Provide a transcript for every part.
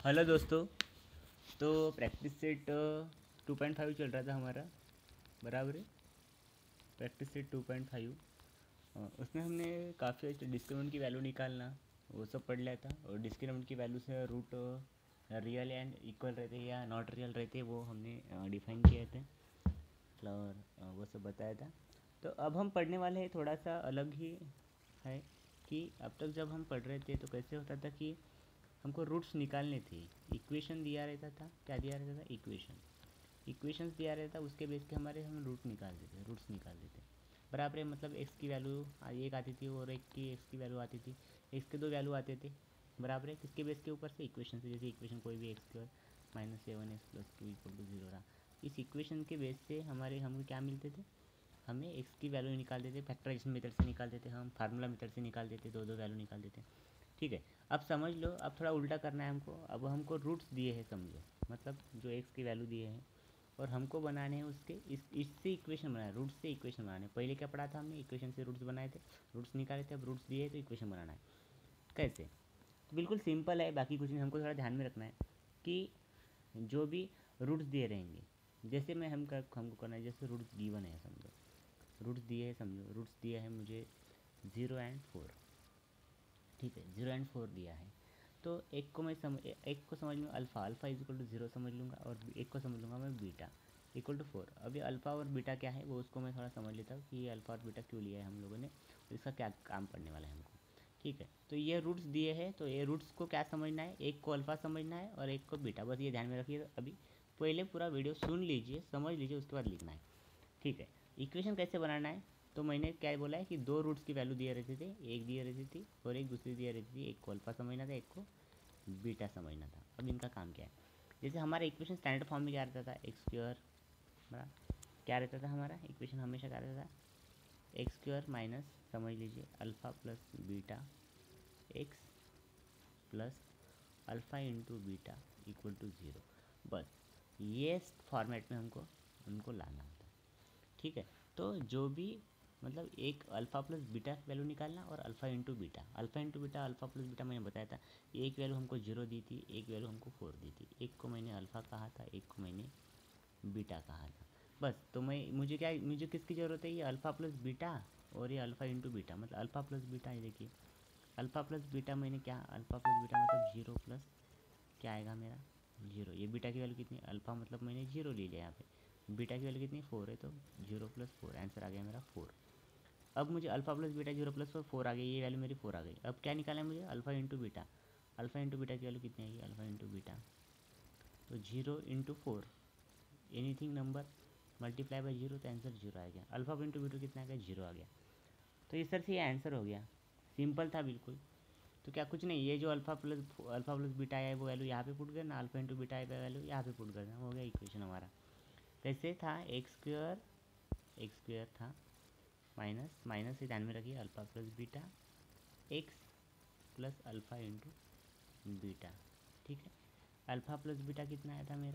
Hello दोस्तों। तो practice set 2.5 चल रहा था हमारा, बराबर है। प्रैक्टिस सेट 2.5 उसमें हमने काफ़ी अच्छे डिस्क्रिमिनेंट की वैल्यू निकालना वो सब पढ़ लिया था। और डिस्क्रिमिनेंट की वैल्यू से रूट रियल एंड इक्वल रहते या नॉट रियल रहते वो हमने डिफाइन किए थे और वो सब बताया था। तो अब हम पढ़ने वाले हैं थोड़ा सा अलग ही है कि अब तक जब हम पढ़ रहे थे तो कैसे होता था कि हमको रूट्स निकालने थे। इक्वेशन दिया रहता था, क्या दिया रहता था, इक्वेशंस दिया रहता था, उसके बेस के हमारे हम रूट्स निकाल देते। बराबर है, मतलब एक्स की वैल्यू एक आती थी और एक की एक्स की वैल्यू आती थी, एक्स के दो वैल्यू आते थे। बराबर है, किसके बेस के ऊपर से, इक्वेशन से। जैसे इक्वेशन कोई भी एक्स स्क्वायर -7x+2 = 0 रहा, इस इक्वेशन के बेस से हमारे हमको क्या मिलते थे, हमें एक्स की वैल्यू निकाल देते, फैक्टराइजेशन मेथड से निकाल देते, हम फार्मूला मेथड से निकाल देते, दो दो वैल्यू निकाल देते। ठीक है, अब समझ लो, अब थोड़ा उल्टा करना है हमको। अब हमको रूट्स दिए हैं समझो, मतलब जो एक्स की वैल्यू दिए हैं और हमको बनाने हैं उसके इससे इक्वेशन बनाए, रूट्स से इक्वेशन बनाने। पहले क्या पढ़ा था हमने, इक्वेशन से रूट्स बनाए थे, रूट्स निकाले थे। अब रूट्स दिए तो इक्वेशन बनाना है। कैसे, तो बिल्कुल सिंपल है, बाकी कुछ नहीं। हमको थोड़ा ध्यान में रखना है कि जो भी रूट्स दिए रहेंगे, जैसे मैं हमको करना है, जैसे रूट्स गिवन है समझो, रूट्स दिए है समझो, रूट्स दिया है मुझे 0 और 4। ठीक है, 0 और 4 दिया है। तो एक को समझ लूँ alpha, alpha is equal to 0 समझ लूँगा, और एक को समझ लूँगा मैं बीटा इक्वल टू 4। अभी अल्फ़ा और बीटा क्या है वो उसको मैं थोड़ा समझ लेता हूँ कि ये अल्फ़ा और बीटा क्यों लिया है हम लोगों ने, इसका क्या काम पड़ने वाला है हमको। ठीक है, तो ये रूट्स दिए हैं, तो ये रूट्स को क्या समझना है, एक को अल्फ़ा समझना है और एक को बीटा, बस ये ध्यान में रखिए। अभी पहले पूरा वीडियो सुन लीजिए, समझ लीजिए, उसके बाद लिखना है। ठीक है, इक्वेशन कैसे बनाना है, तो मैंने क्या बोला है कि दो रूट्स की वैल्यू दिए रहते थे, एक दिए रहती थी और एक दूसरी दिए रहती थी। एक को अल्फ़ा समझना था, एक को बीटा समझना था। अब इनका काम क्या है, जैसे हमारा इक्वेशन स्टैंडर्ड फॉर्म में क्या रहता था, एक्स स्क्वायर बड़ा क्या रहता था, हमारा इक्वेशन हमेशा क्या रहता था, एक्स स्क्वायर माइनस समझ लीजिए alpha plus beta x plus alpha into beta equal to 0। बस ये फॉर्मेट में हमको उनको लाना होता है। ठीक है, तो जो भी मतलब एक अल्फ़ा प्लस बीटा की वैल्यू निकालना और alpha into beta, alpha plus beta मैंने बताया था। एक वैल्यू हमको 0 दी थी, एक वैल्यू हमको 4 दी थी। एक को मैंने अल्फ़ा कहा था, एक को मैंने बीटा कहा था। बस, तो मुझे किसकी ज़रूरत है, ये अल्फ़ा प्लस बीटा और ये अल्फ़ा इंटू बीटा, मतलब अल्फ़ा प्लस बीटा। ये देखिए अल्फ़ा प्लस बीटा मैंने क्या, अल्फ़ा प्लस बीटा मतलब 0 प्लस क्या आएगा मेरा, 0। ये बीटा की वैल्यू कितनी, अल्फ़ा मतलब मैंने 0 ले लिया यहाँ पे, बीटा की वैल्यू कितनी 4 है, तो 0 + 4 आंसर आ गया मेरा 4। अब मुझे अल्फ़ा प्लस बीटा 0 + 4 आ गई, ये वैल्यू मेरी 4 आ गई। अब क्या निकालना है मुझे, alpha into beta. Alpha into beta की वैल्यू कितनी आएगी, अल्फ़ा इंटू बीटा तो 0 × 4, एनीथिंग नंबर मल्टीप्लाई बाई 0, तो आंसर 0 आ गया। अल्फ़ा इंटू बीटा कितना आ गया, 0 आ गया। तो इस तरह से ये आंसर हो गया, सिंपल था बिल्कुल। तो क्या कुछ नहीं, ये जो अल्फ़ा प्लस बीटा है वो वैल्यू यहाँ पे पुट करना, अल्फ़ा इंटू बीटा है वैल्यू यहाँ पे पुट करना, हो गया इक्वेशन हमारा। कैसे था, एक्स स्क्वायर था माइनस माइनस से ध्यान में रखिए, alpha plus beta x plus alpha into beta. ठीक है, अल्फ़ा प्लस बीटा कितना आया था मेरा,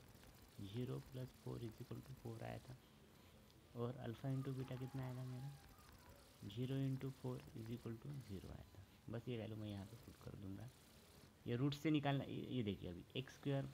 0 + 4 = 4 आया था। और अल्फ़ा इंटू बीटा कितना आया था मेरा, 0 × 4 = 0 आया था। बस ये वैल्यू मैं यहाँ पे पुट कर दूँगा। ये रूट से निकालना, ये देखिए अभी एक्स स्क्वायर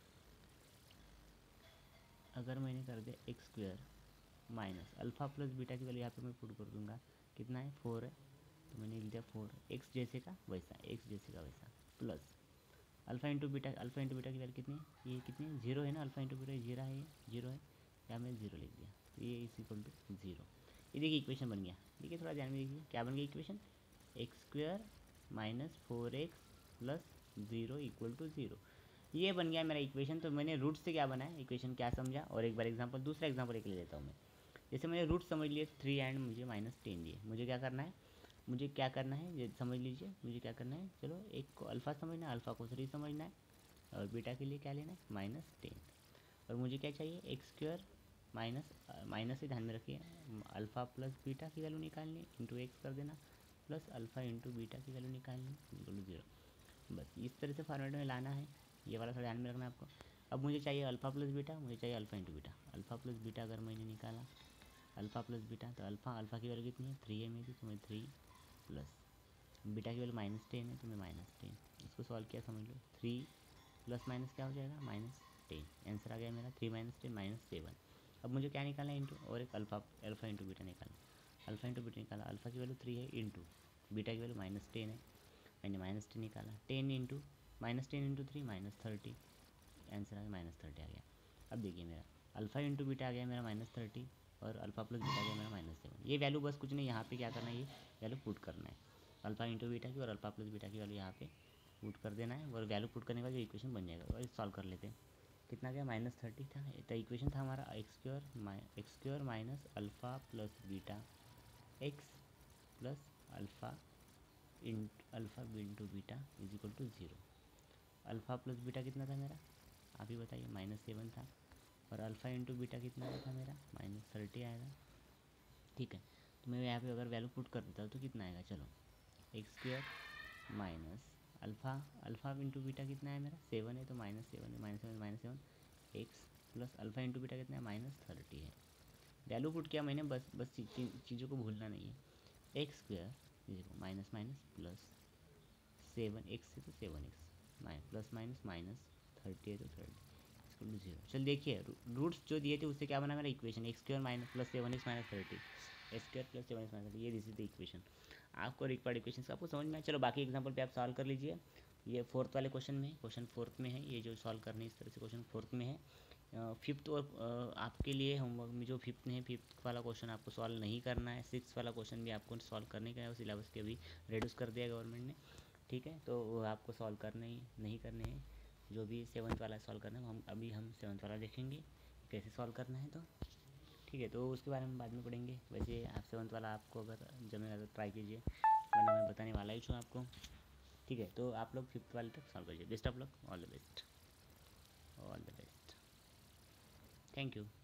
अगर मैंने कर दिया x square minus alpha plus beta की वैल्यू यहाँ पे मैं पुट कर दूँगा, कितना है 4 है, तो मैंने लिख दिया 4, एक्स जैसे का वैसा, एक्स जैसे का वैसा, प्लस अल्फ़ा इंटू बीटा की वैल्यू कितनी है, ये कितनी है 0 है ना, अल्फ़ा इंटू बीटा 0 है, ये 0 है, यहाँ मैं 0 लिख दिया, तो ये इक्वल टू 0। ये देखिए इक्वेशन बन गया। देखिए थोड़ा ध्यान में देखिए क्या बन गया equation, x square minus 4x plus 0 = 0। ये बन गया मेरा इक्वेशन। तो मैंने रूट से क्या बनाया, इक्वेशन क्या समझा, और एक बार एग्जांपल, दूसरा एग्जांपल एक ले लेता हूँ मैं। जैसे मैंने रूट समझ लिए 3 एंड मुझे -10 दिए, मुझे क्या करना है, मुझे क्या करना है ये समझ लीजिए, मुझे क्या करना है, चलो एक को अल्फ़ा समझना है, अल्फ़ा को 3 समझना है, और बीटा के लिए क्या लेना है -10। और मुझे क्या चाहिए, एक्स स्क्वायर माइनस माइनस से ध्यान में रखिए, अल्फ़ा प्लस बीटा की वैल्यू निकालनी, इंटू एक्स कर देना, प्लस अल्फ़ा इंटू बीटा की वैल्यू निकालनी इक्वल टू 0। बस इस तरह से फॉर्मेट में लाना है, ये वाला थोड़ा ध्यान में रखना है आपको। अब मुझे चाहिए अल्फ़ा प्लस बीटा, मुझे चाहिए alpha into beta. Alpha plus beta अगर मैंने निकाला, अल्फ़ा प्लस बीटा, तो अल्फ़ा की वैल्यू कितनी है 3 है मेरी, तो मैं 3 प्लस बीटा की वैल्यू -10 है, तो मैं -10, इसको सॉल्व किया समझ लो, 3 प्लस माइनस क्या हो जाएगा, -10। आंसर आ गया मेरा 3 - 10 -7। अब मुझे क्या निकालना है, इंटू, और एक अल्फ़ा इंटू बीटा निकालना। अल्फ़ा इंटू बीटा निकाला, अल्फ़ा की वैल्यू 3 है, इंटू बीटा की वैल्यू -10 है, मैंने -10 निकाला। 10 इंटू -10 × 3 -30, आंसर आ गया -30 आ गया। अब देखिए मेरा अल्फ़ा इंटू बीटा आ गया मेरा -30, और अल्फ़ा प्लस बीटा आ गया मेरा -7। ये वैल्यू बस कुछ नहीं, यहाँ पे क्या करना है, ये वैल्यू पुट करना है, अल्फ़ा इंटू बीटा की और अल्फ़ा प्लस बीटा की वैल्यू यहाँ पे पुट कर देना है, और वैल्यू पुट करने के बाद जो इक्वेशन बन जाएगा, और सॉल्व कर लेते हैं। कितना गया, -30 था, तो इक्वेशन था हमारा x² minus alpha plus beta x plus alpha into beta is equal to 0। Alpha plus beta कितना था मेरा, आप ही बताइए, -7 था, और अल्फ़ा इंटू बीटा कितना आया था मेरा, -30 आएगा। ठीक है, तो मैं यहाँ पे अगर वैल्यू पुट कर देता हूँ तो कितना आएगा, चलो, x² minus alpha into beta कितना है मेरा, 7 है, तो -7 x plus alpha into beta कितना है, -30 है। वैल्यू पुट किया मैंने, बस चीज़ों को भूलना नहीं है। x² माइनस प्लस 7x है तो 7x, प्लस -30 है तो 30 इक्वल टू 0। चल देखिए, रूट्स जो दिए थे उससे क्या बना मेरा equation, x² plus 7x - 30, x² plus 7x - 30, ये दिस इज द इक्वेशन। आपको रिक्वायर्ड इक्वेशन आपको समझ में आए। चलो बाकी एग्जाम्पल पे आप सॉल्व कर लीजिए। ये फोर्थ वाले क्वेश्चन में, क्वेश्चन फोर्थ में है, ये जो सॉल्व करने इस तरह से क्वेश्चन फोर्थ में है। फिफ्थ और आपके लिए होमवर्क में जो फिफ्थ में है, फिफ्थ वाला क्वेश्चन आपको सॉल्व नहीं करना है, सिक्स वाला क्वेश्चन भी आपको सॉल्व करने का है, सिलेबस के भी रिड्यूस कर दिया गवर्नमेंट ने। ठीक है, तो वो आपको सॉल्व करने ही नहीं करने हैं, जो भी सेवन्थ वाला सॉल्व करना है हम सेवन्थ वाला देखेंगे कैसे सॉल्व करना है। तो ठीक है, तो उसके बारे में बाद में पढ़ेंगे। वैसे आप सेवन्थ वाला आपको अगर जमेगा तो ट्राई कीजिए, वरना मैं बताने वाला ही हूँ आपको। ठीक है, तो आप लोग फिफ्थ वाले तक सॉल्व करिए। Best of luck, all the best, thank you.